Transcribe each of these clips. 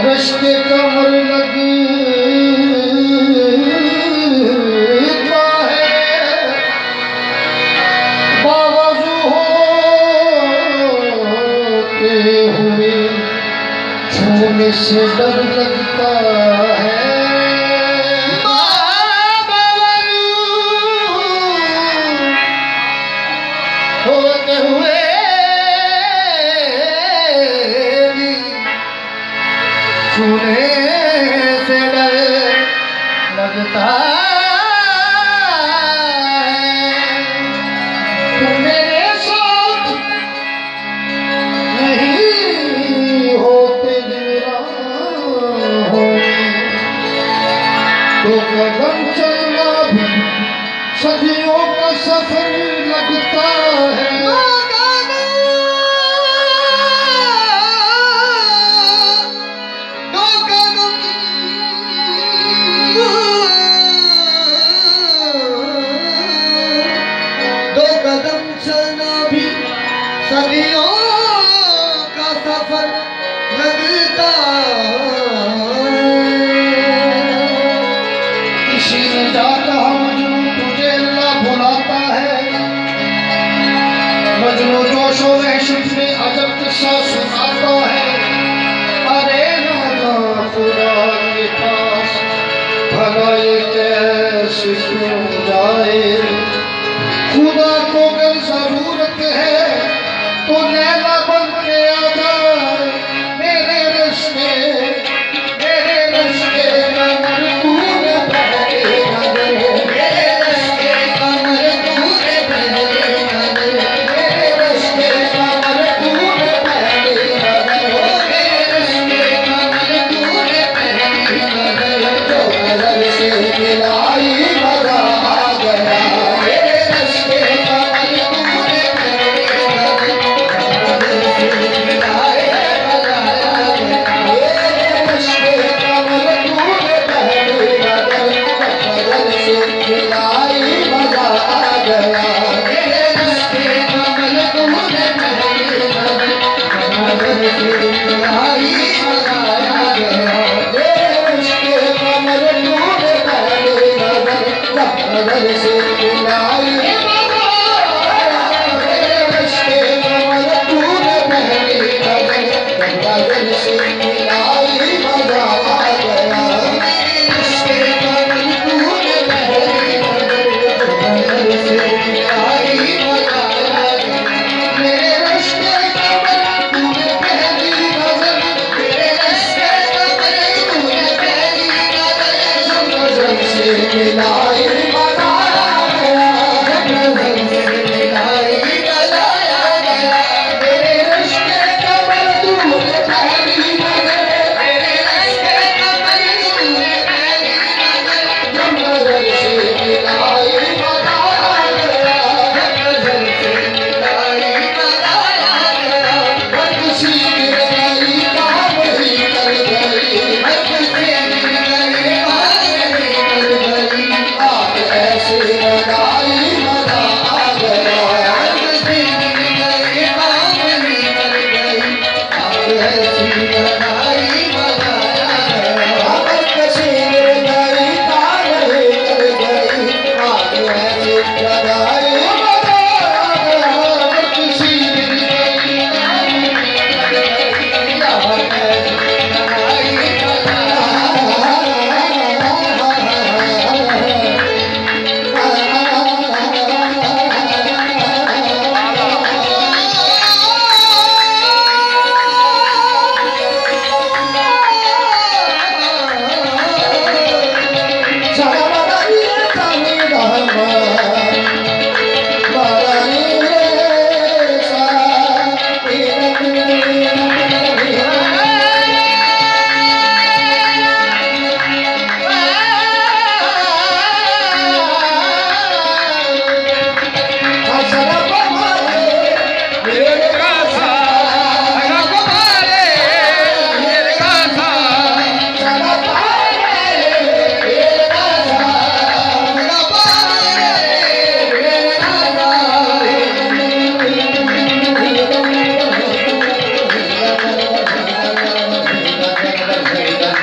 रश्ते कमर लगता है, बावजू होते हुए छूने से डर लगता है। होते हुए छूने से डर लगता है। तुम मेरे साथ नहीं होते मेरा तो कदम चलना भी सदियों का सफर लगता है। दो कदम चलना भी सदियों का सफर लगता है। किसी ने जाता मजनू तुझे अल्लाह बुलाता है। मजनू जोशो वहशत में अजब किस्सा सुनाता है। अरे नाना खुदा के पास भला ये कैसे क्यों जाए। खुदा को अगर जरूरत है तो नैना बन के आ जाए। मेरे रश्ते कमर तूने पहले न दे। मेरे रश्ते कमर तूने पहले न दे। मेरे रश्ते कमर तूने पहले न दे। मेरे रश्ते कमर तूने पहले न दे। जो नजर से मिलाई मजा आ गया।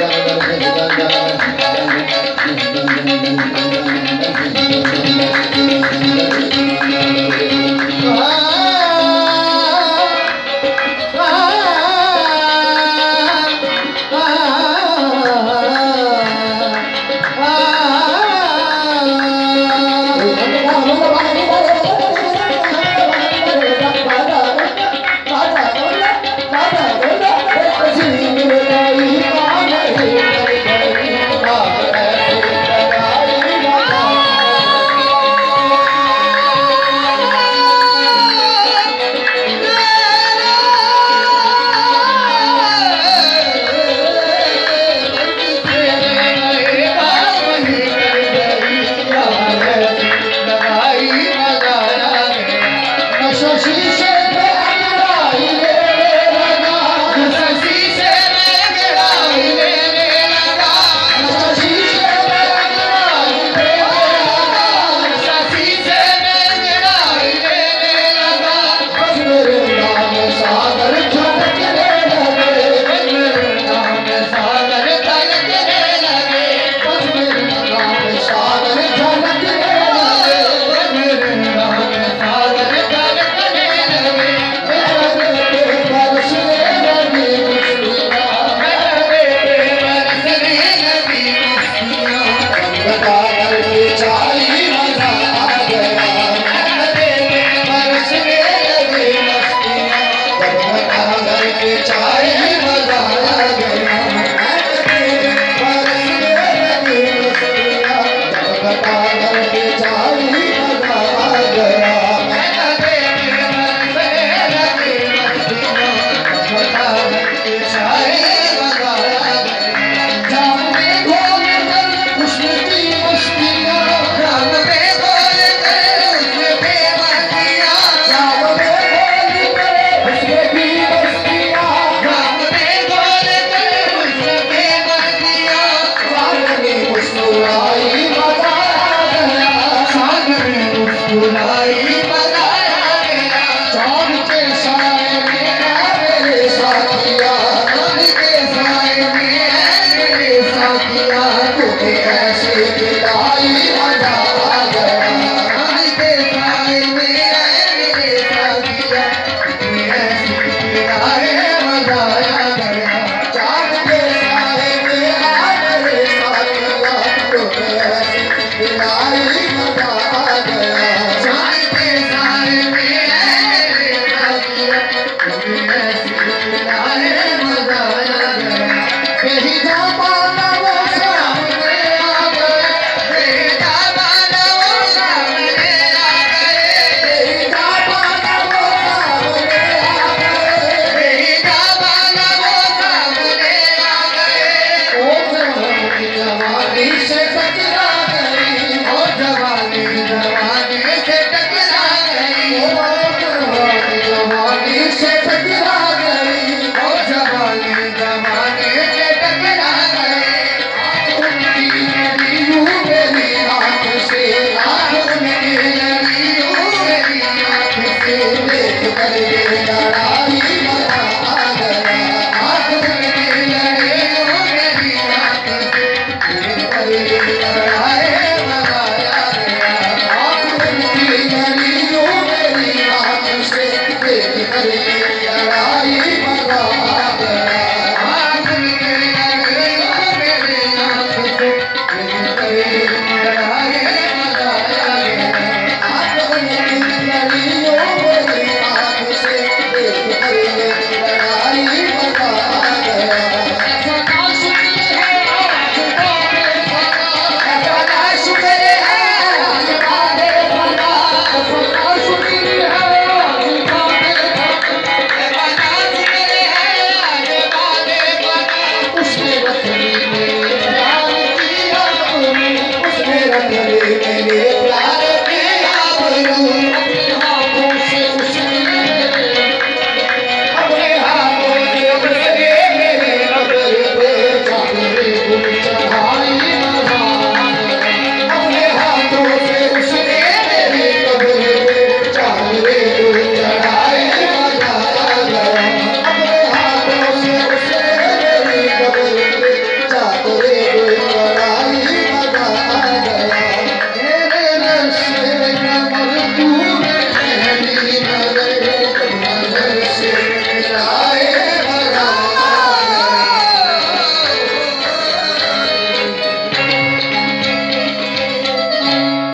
कहीं जा पाना